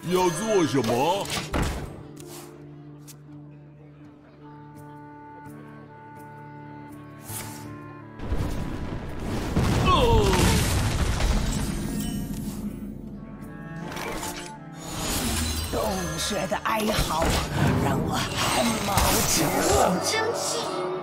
要做什么？ 洞穴的哀嚎让我汗毛直竖。 生气。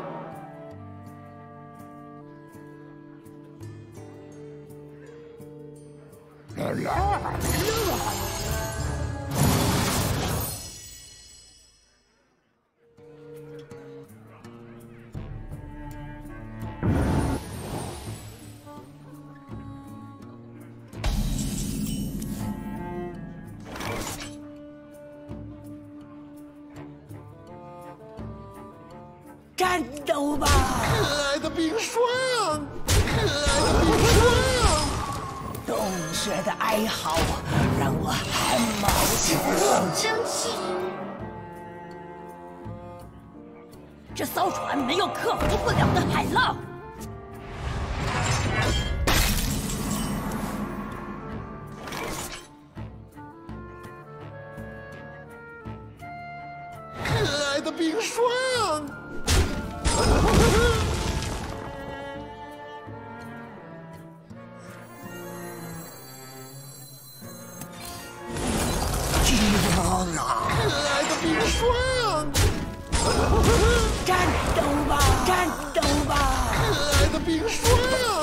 战斗吧！ 可爱的冰霜，可爱的冰霜。 洞穴的哀嚎让我汗毛直竖。 生气。 这艘船没有克服不了的海浪。 可爱的冰霜，可爱的冰霜， 战斗吧！战斗吧！ 可爱的冰霜。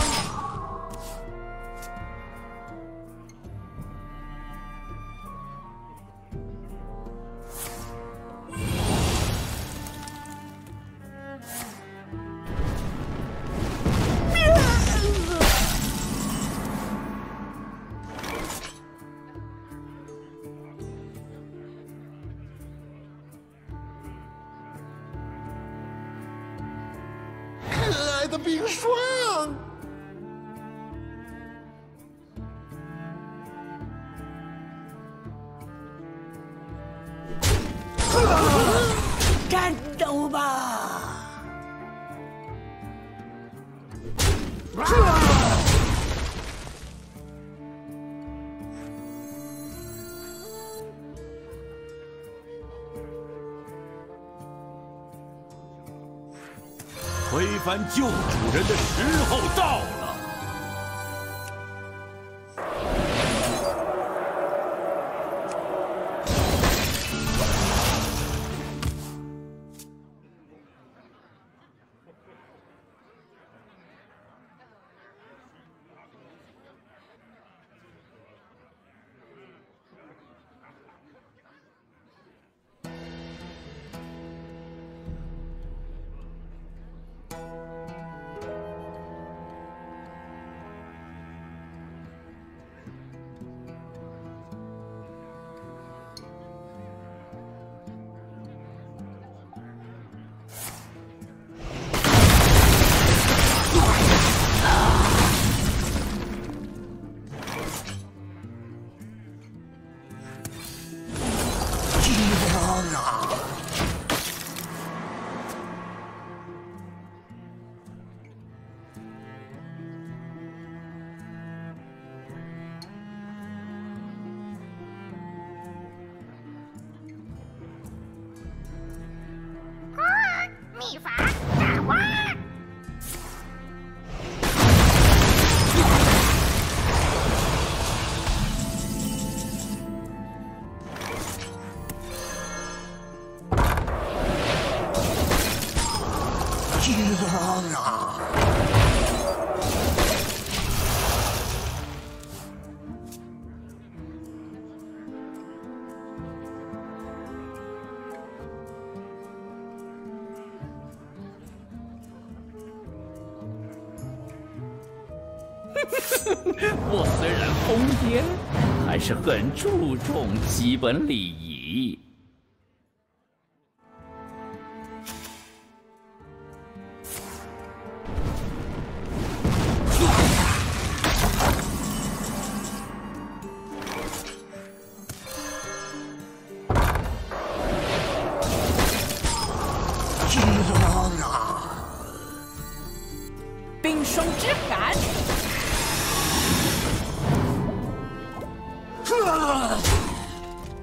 可爱的冰霜， 战斗吧！ 推翻旧主人的时候到了。 秘法大蛙。 我虽然疯癫，还是很注重基本礼仪。 冰霜之寒。 啊！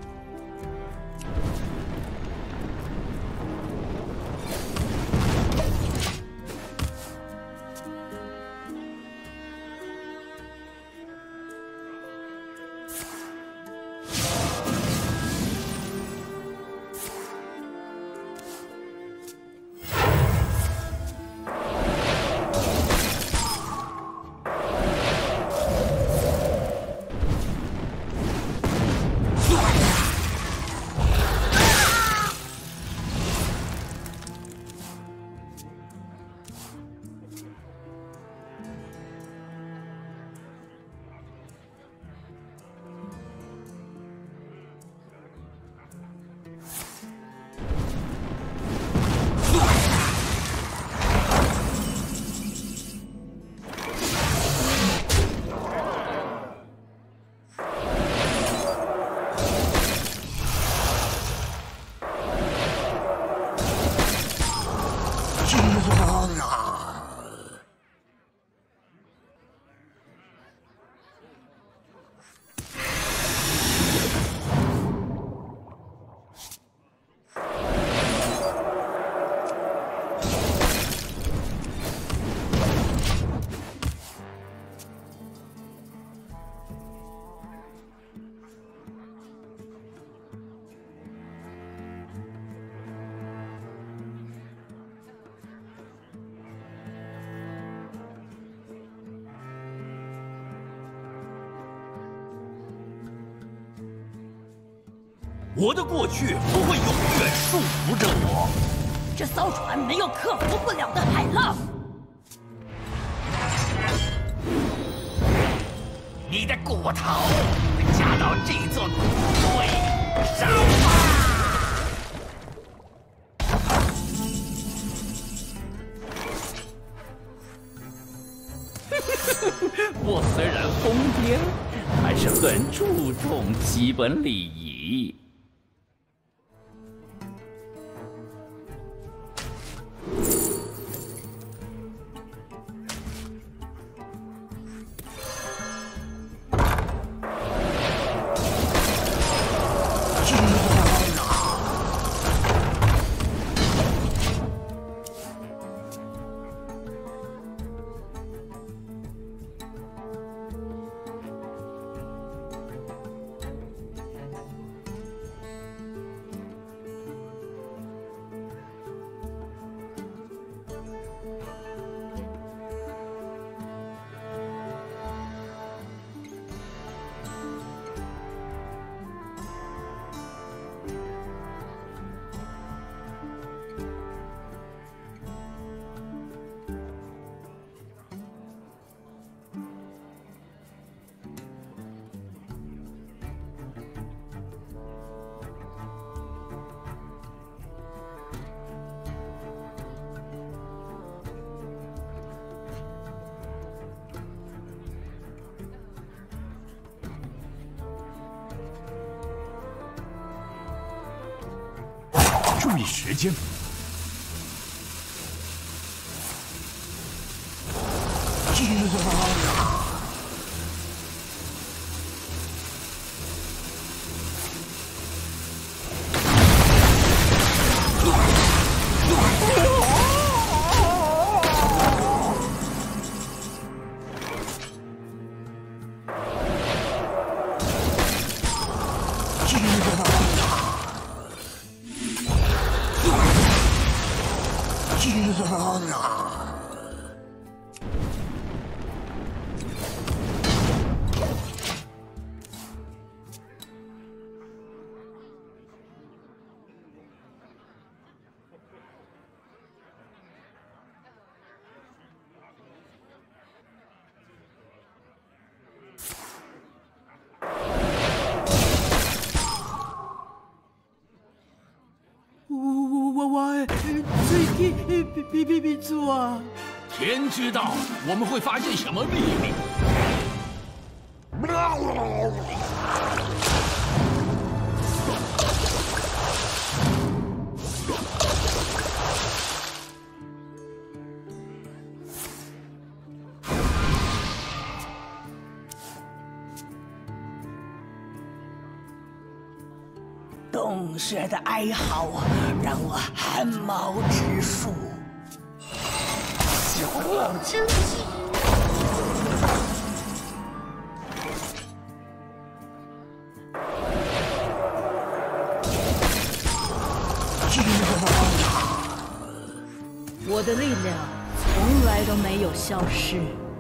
我的过去不会永远束缚着我。 这艘船没有克服不了的海浪。 你的骨头加到这座骨堆上吧。 我虽然疯癫，还是很注重基本礼仪。 注意时间。 别做啊！ 天知道我们会发现什么秘密。 洞穴的哀嚎让我汗毛直竖。 九五真气。 我的力量从来都没有消失。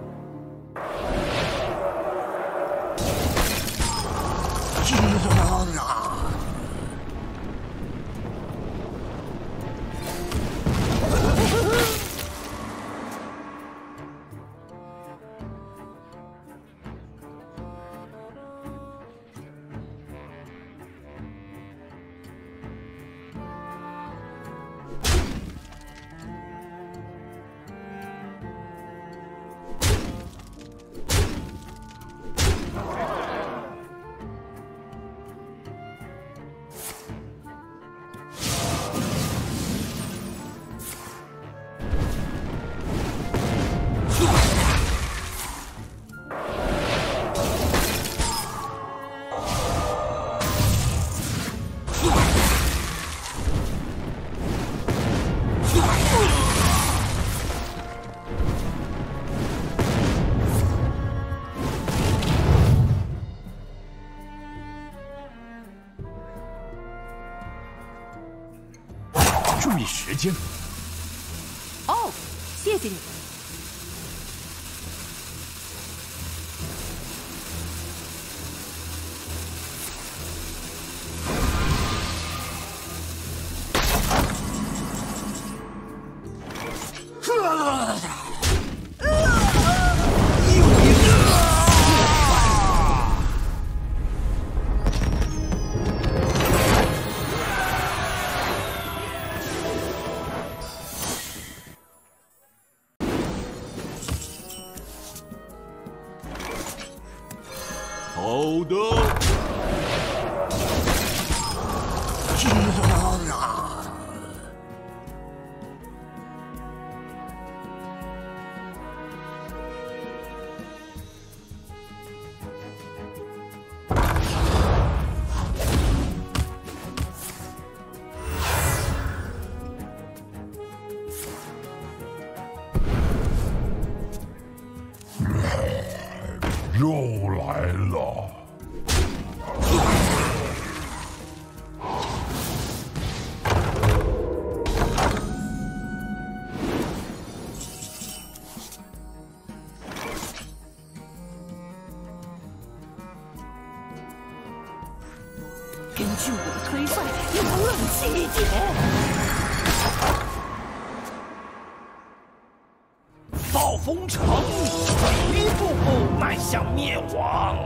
注意时间。 哦，谢谢你。 的。又来了！ 根据我的推算，你要冷静一点。 暴风城一步步迈向灭亡。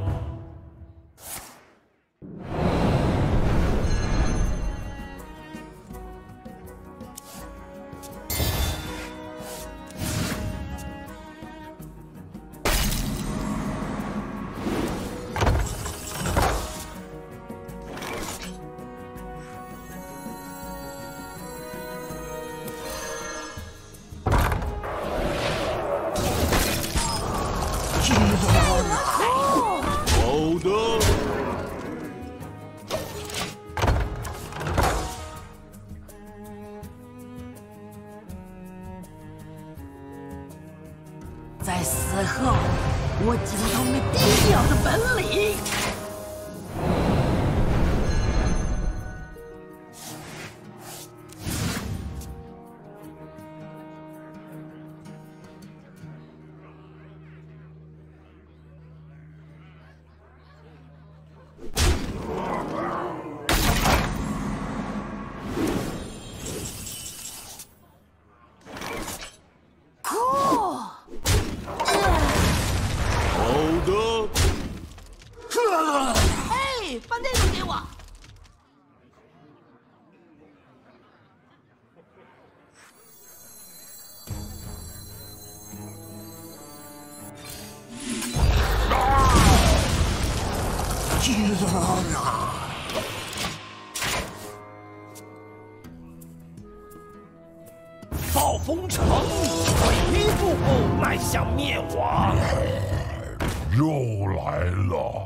好的。 在死后，我教他们低调的本领。 嘿，把那个给我。 暴风城一步步迈向灭亡。 又来了！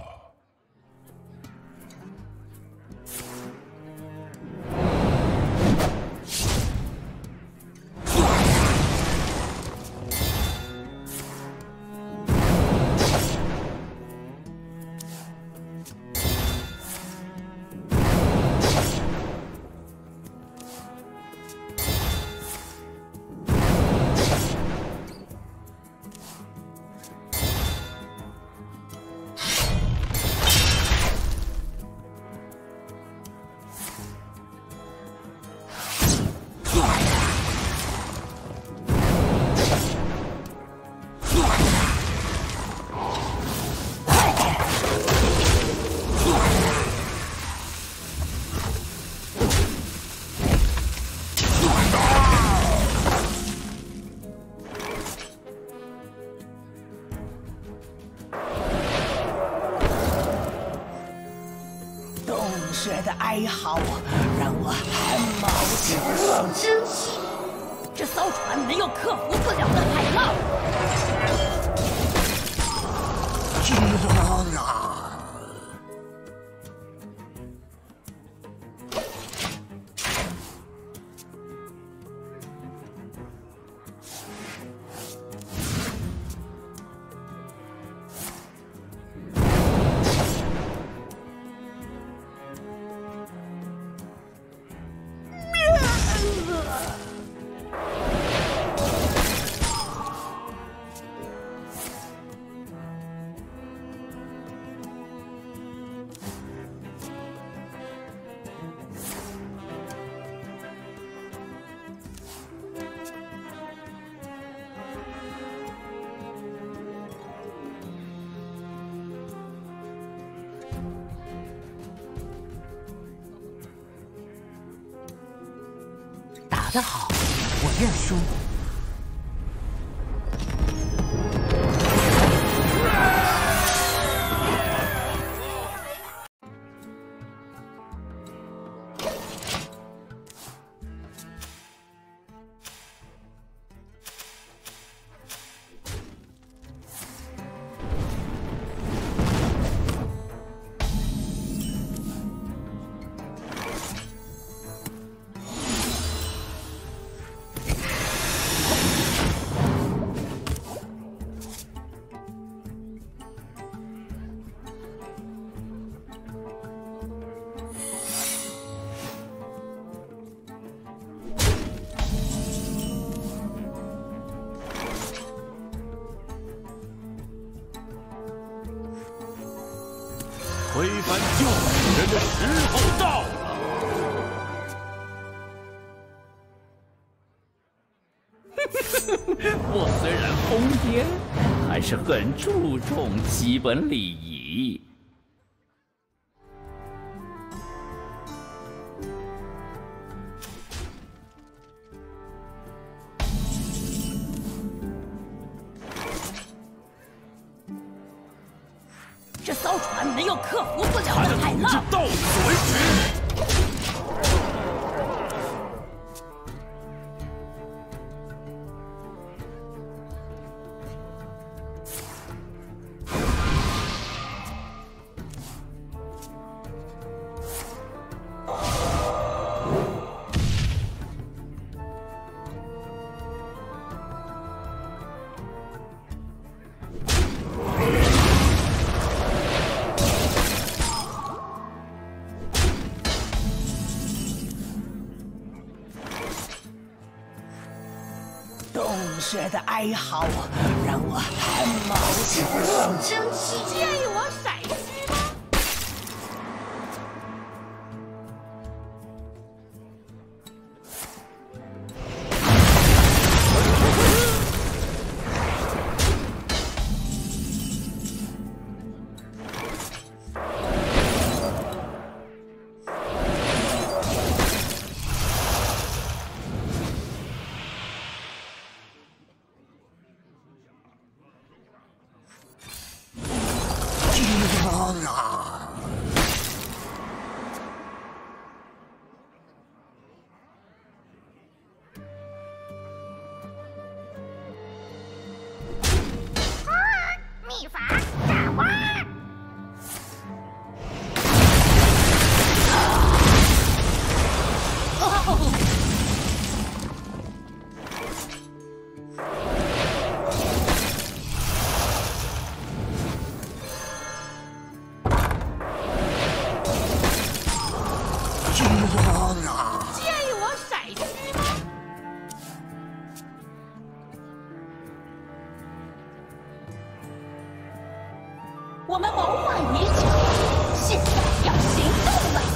洞穴的哀嚎让我汗毛直竖。 这艘船没有克服不了的海浪。 打得好，我认输。 番救世人的时候到了。我虽然疯癫，还是很注重基本礼仪。 这艘船没有克服不了的海浪。 到此为止。 洞穴的哀嚎让我汗毛直竖。 生气介意我甩须吗？ 秘法炸蛙。 介意我甩须吗？ 我们谋划已久，现在要行动了。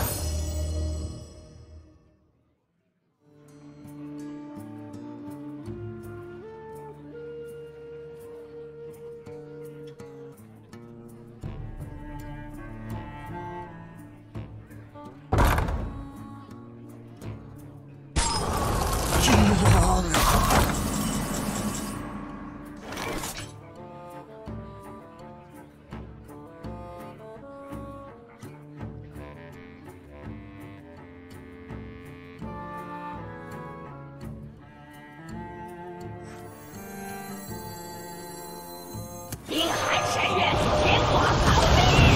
冰寒深渊，天国逃命！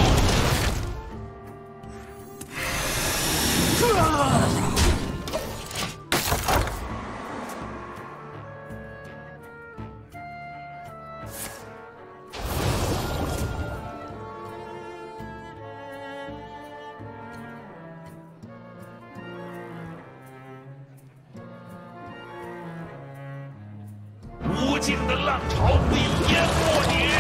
无尽的浪潮会淹没你。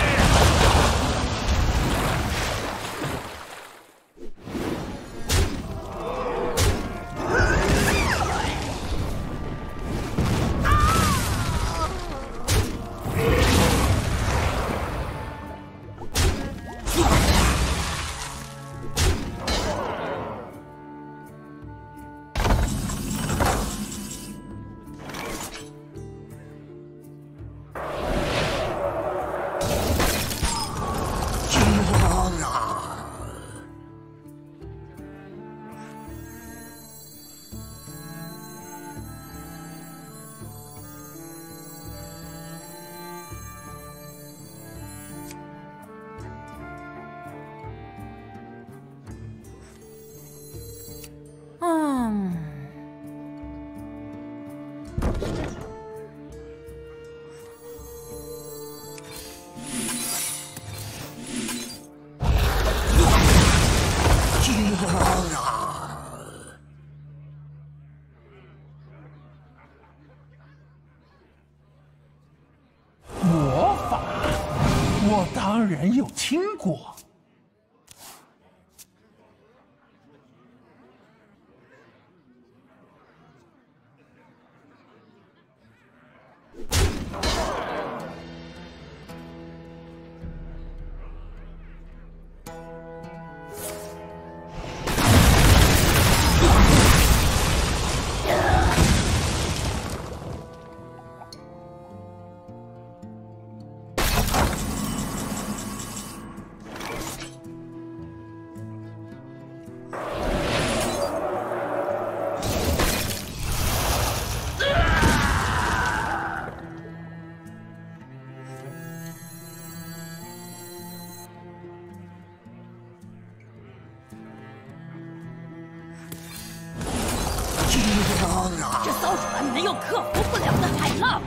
魔法，我当然有听过。 这艘船没有克服不了的海浪。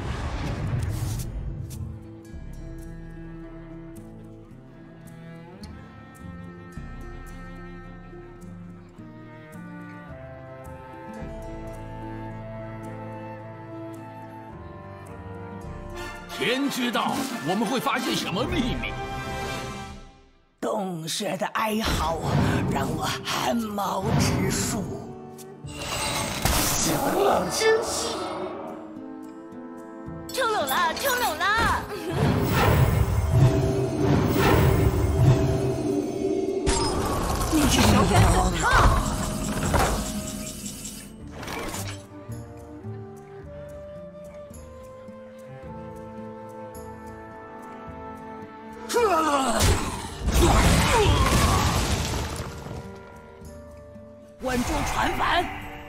天知道我们会发现什么秘密。 洞穴的哀嚎让我汗毛直竖。 小鸟惊喜， 出笼了，出笼了！ 你是手感很烫。稳住船帆！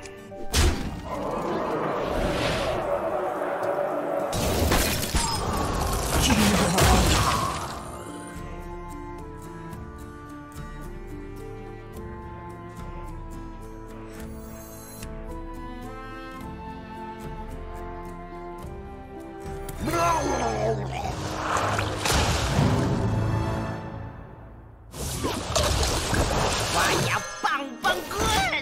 我要棒棒棍！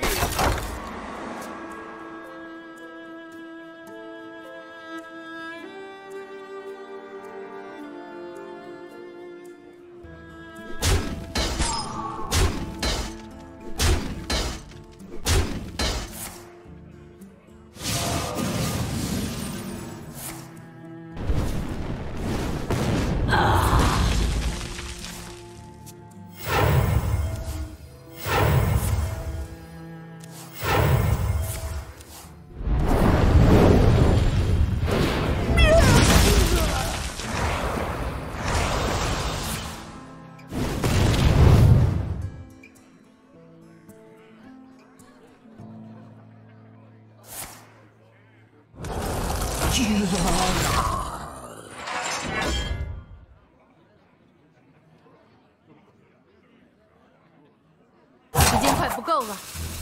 时间快不够了。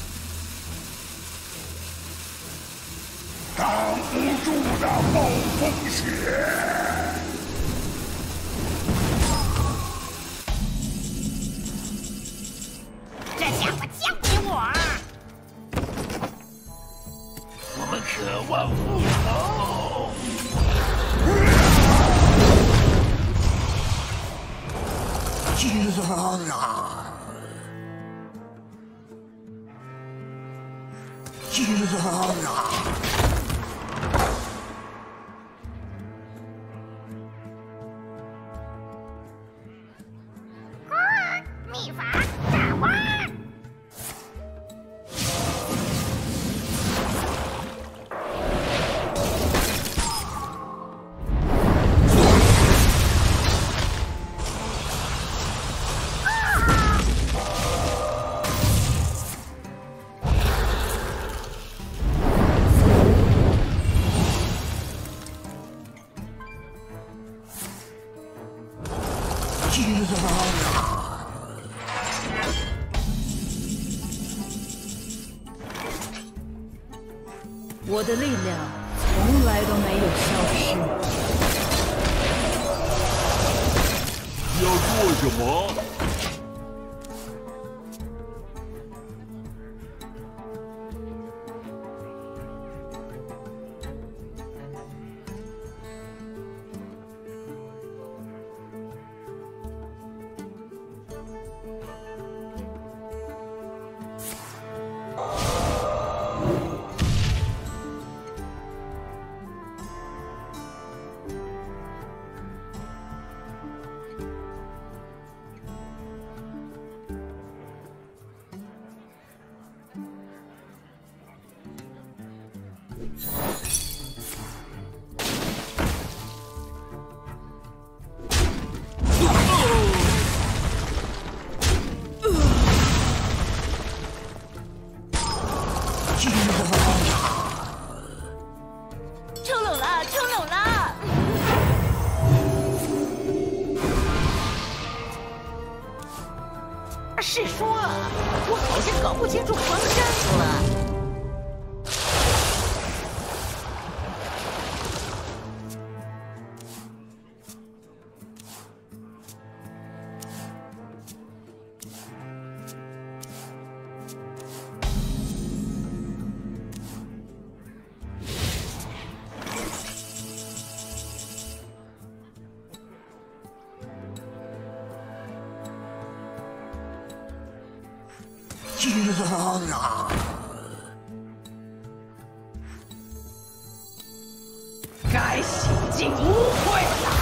挡不住的暴风雪。 这家伙交给我！ 我们渴望复仇。 秘法打弯。 我的力量从来都没有消失。 要做什么？ 出笼了，出笼了！ 是说，我好像搞不清楚方向了。 该洗净污秽了。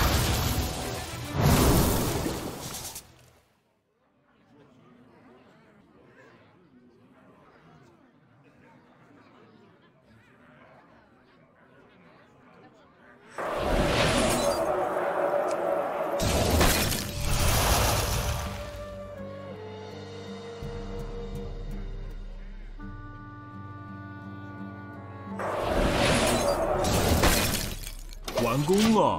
完工了。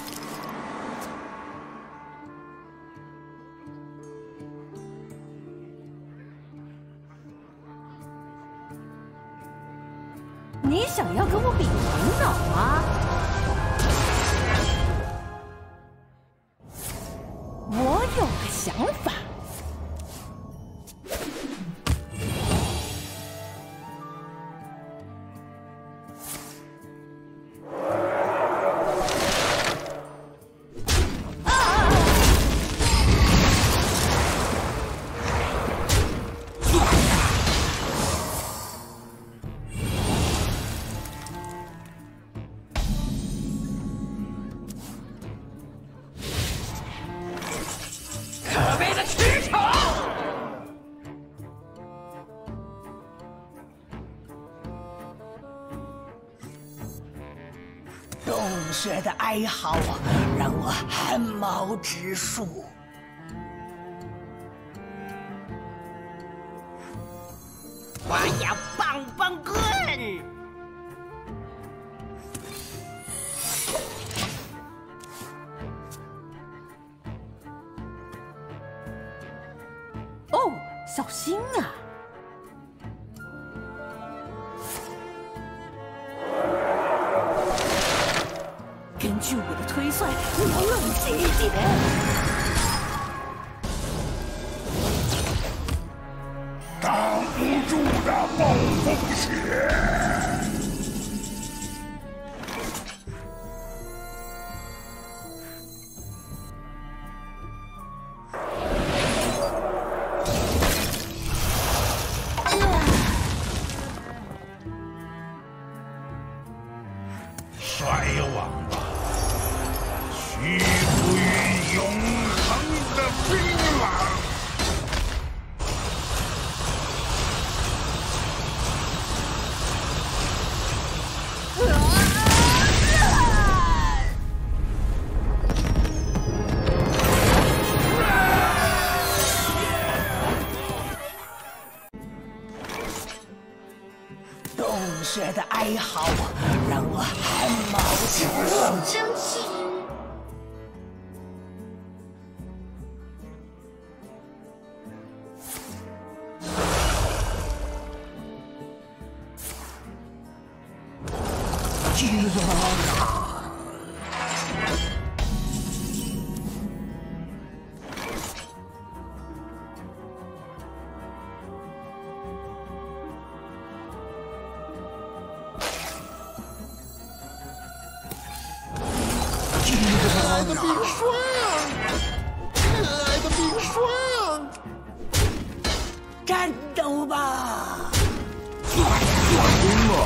你想要跟我比头脑吗？我有个想法。 可悲的蛆虫！ 洞穴的哀嚎让我汗毛直竖。 我要棒棒棍！ 哦，小心啊！根据我的推算，你要冷静一点。 挡不住的暴风雪。衰亡吧，屈服于永恒的冰冷。 洞穴的哀嚎让我汗毛直竖。 生气。 可爱的冰霜，可爱的冰霜， 战斗吧！ 完工了。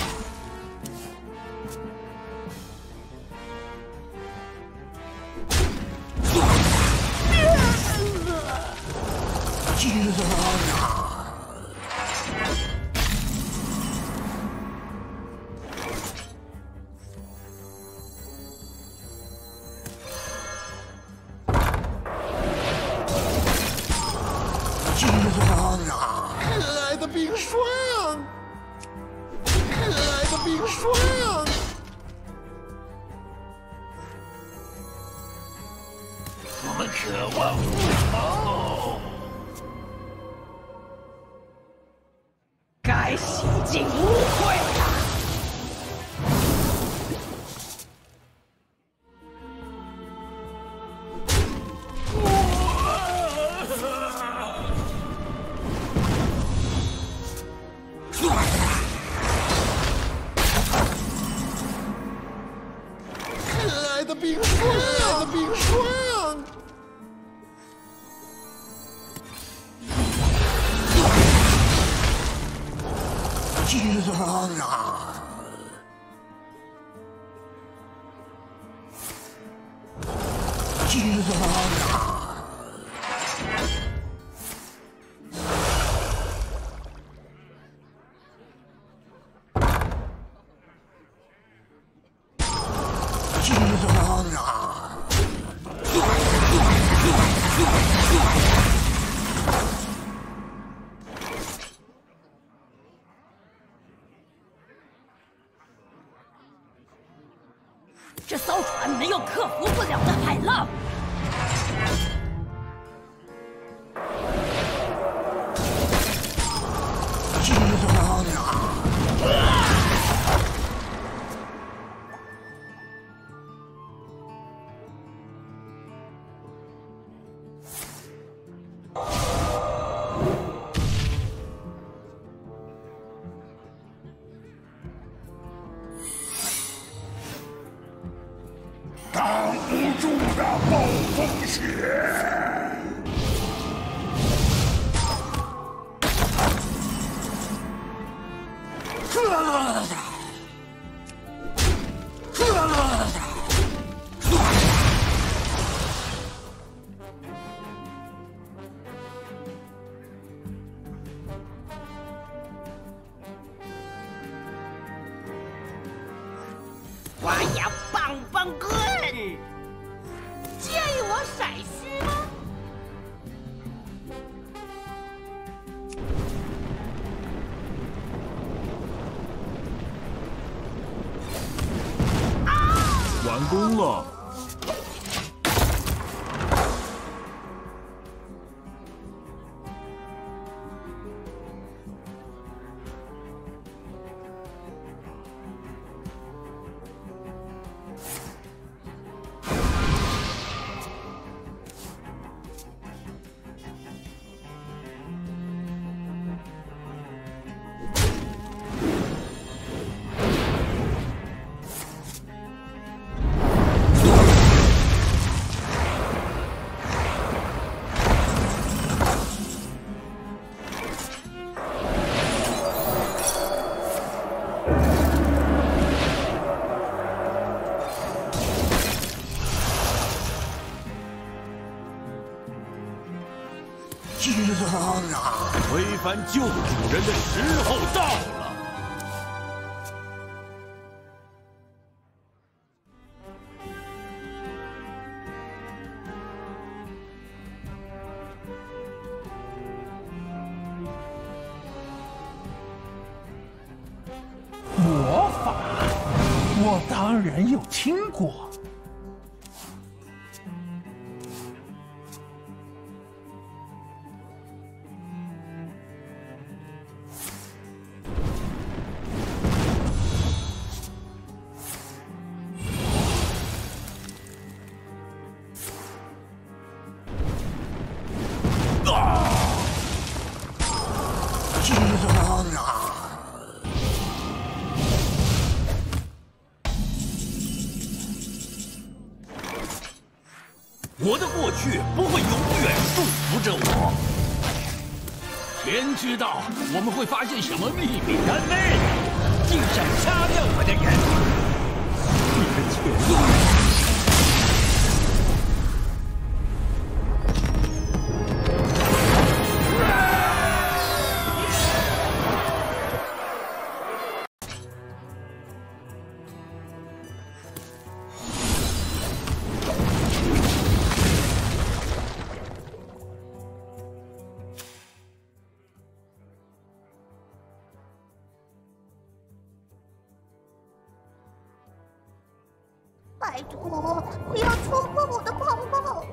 可爱的冰霜，可爱的冰霜。 我们渴望复仇。 该洗净污秽了。 可爱的冰霜，可爱的冰霜。 这艘船没有克服不了的海浪。 挡不住的暴风雪。 我要棒棒棍， 介意我甩须吗？ 完工了。 推翻旧主人的时候到了。 魔法，我当然有听过。 我的过去不会永远束缚着我。天知道我们会发现什么秘密？ 人类，竟想掐掉我的人！ 你的前路。 拜托，不要戳破我的泡泡！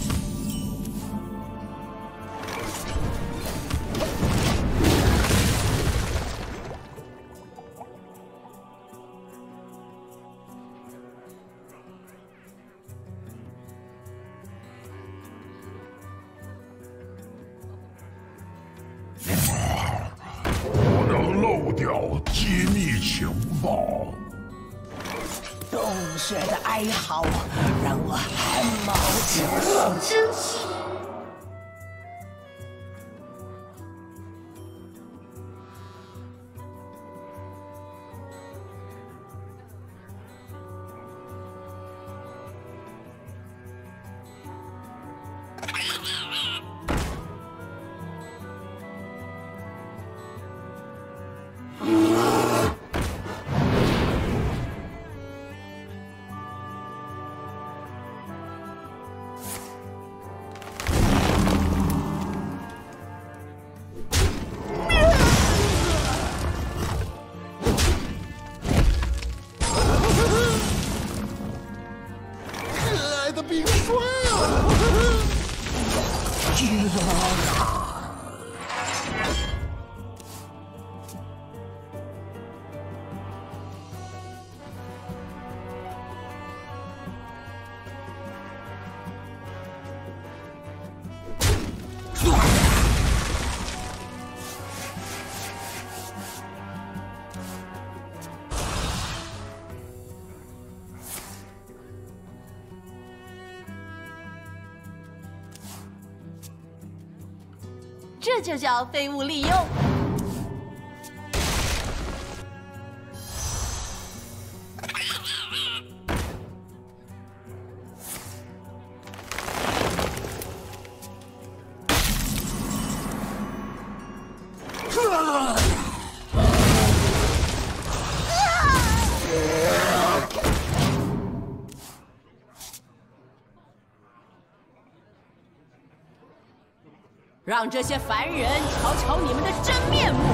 不能漏掉机密情报。 洞穴的哀嚎让我汗毛直竖。 生气。 这就叫废物利用。让这些凡人瞧瞧你们的真面目！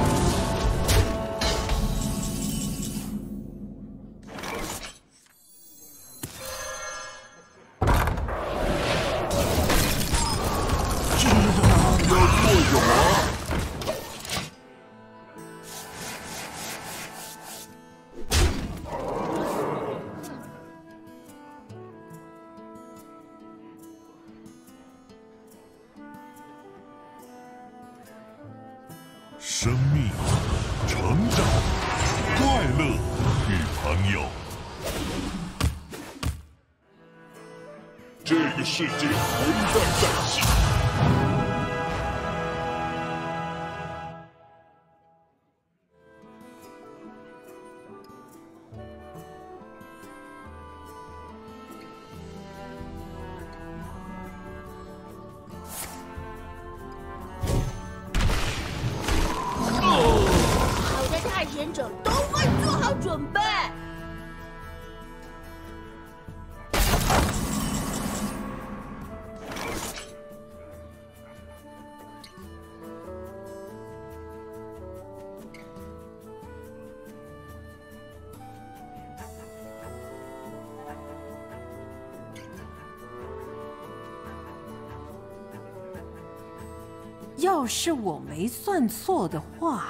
生命、成长、快乐与朋友，这个世界危在旦夕。 者都会做好准备。 要是我没算错的话，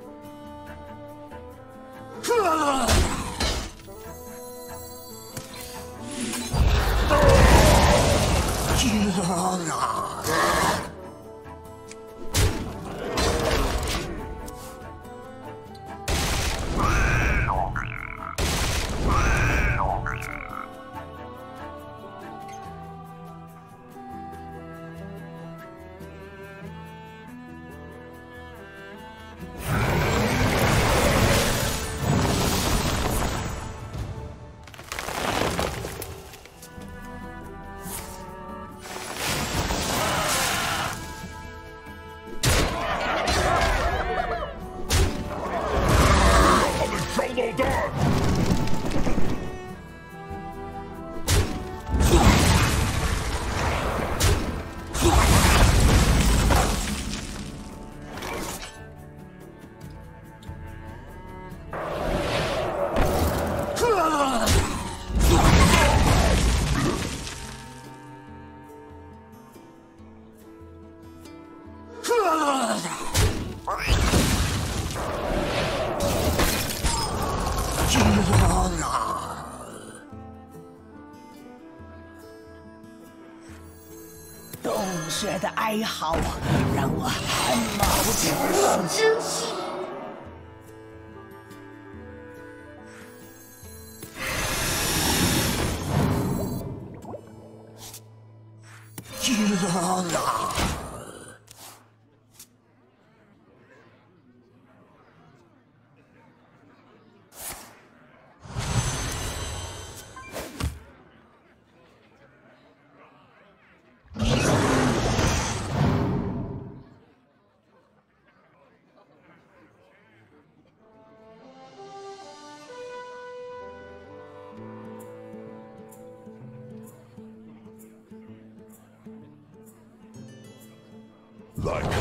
洞穴的哀嚎让我汗毛直竖。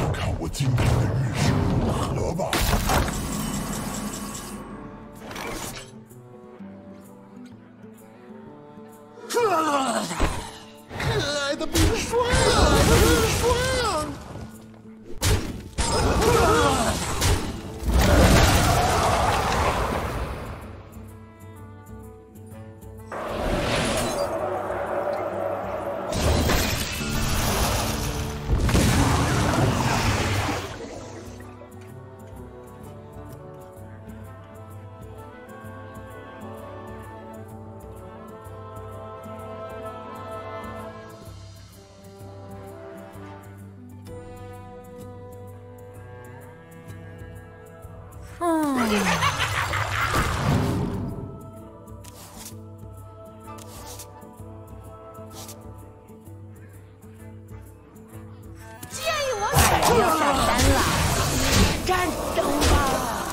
看我今天的运势如何吧。可爱的冰霜啊，冰霜！ 要上山了，战斗吧！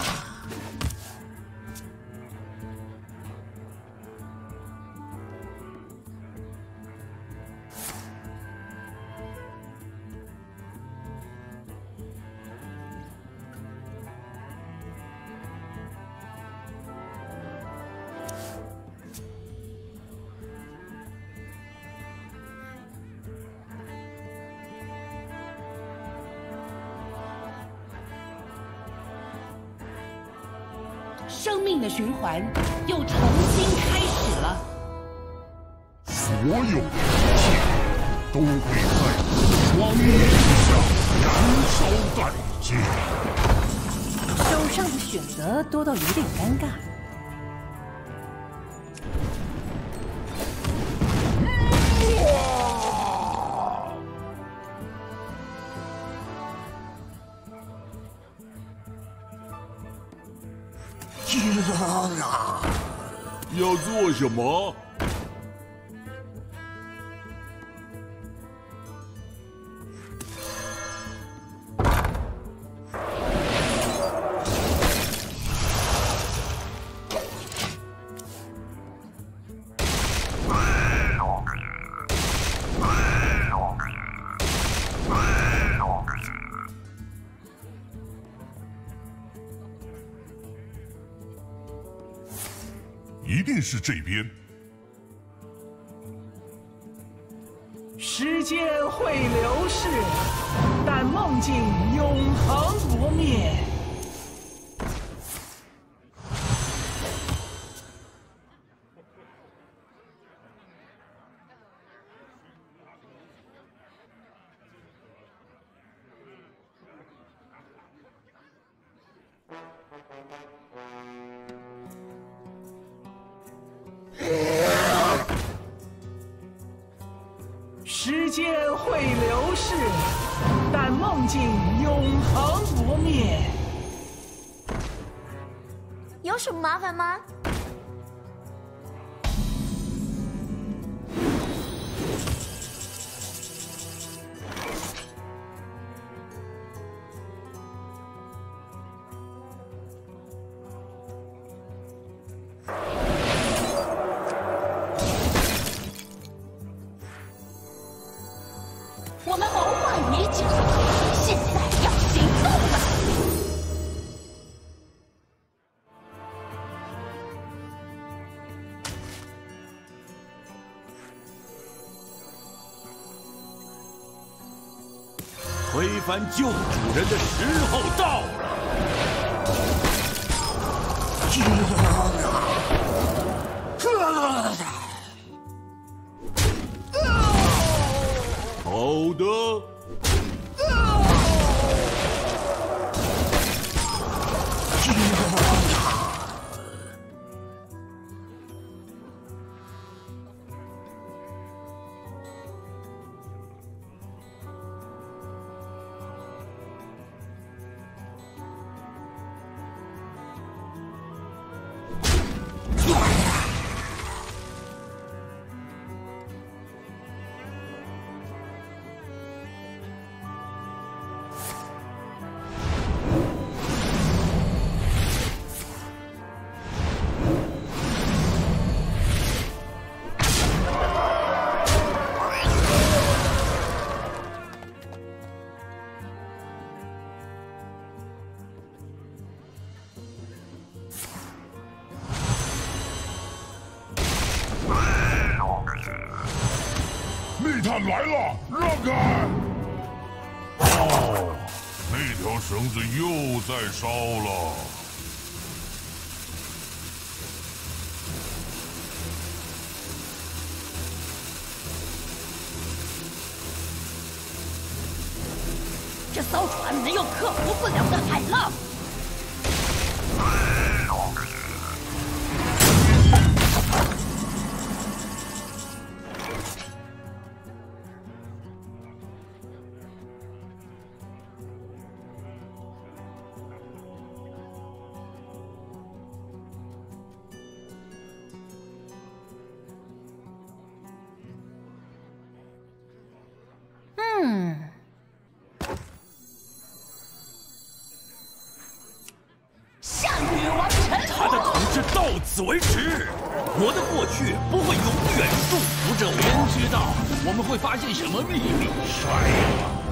生命的循环又重新开始了。 所有的一切都会在光影下燃烧殆尽。 手上的选择多到有点尴尬。 要做什么？ 一定是这边。 时间会流逝，但梦境永恒不灭。时间会流逝，但梦境永恒不灭。 有什么麻烦吗？ 我们谋划已久，现在要行动了。 推翻旧主人的时候到了。 好的。 探来了，让开！哦，那条绳子又在烧了。 这艘船能有克服不了的海浪。 到此为止，我的过去不会永远束缚着我。 天知道我们会发现什么秘密。 帅呀！